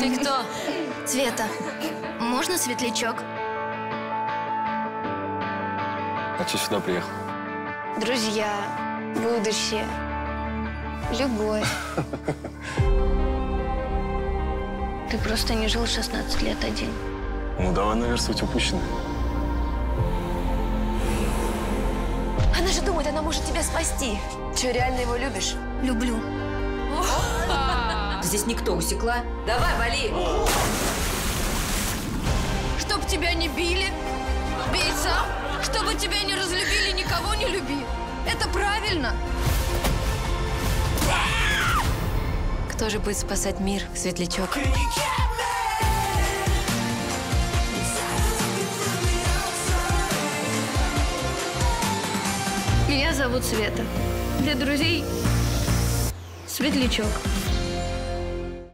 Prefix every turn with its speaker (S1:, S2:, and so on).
S1: Ты кто?
S2: Света, можно светлячок?
S3: А что сюда приехал?
S2: Друзья, будущее, любовь. Ты просто не жил 16 лет один.
S3: Ну, давай наверстывать упущенное.
S1: Она же думает, она может тебя спасти. Че, реально его любишь?
S2: Люблю.
S4: Здесь никто усекла. Давай, вали!
S1: Чтоб тебя не били, бей сам. Чтобы тебя не разлюбили, никого не люби. Это правильно. Кто же будет спасать мир, светлячок?
S2: Меня зовут Света. Для друзей светлячок.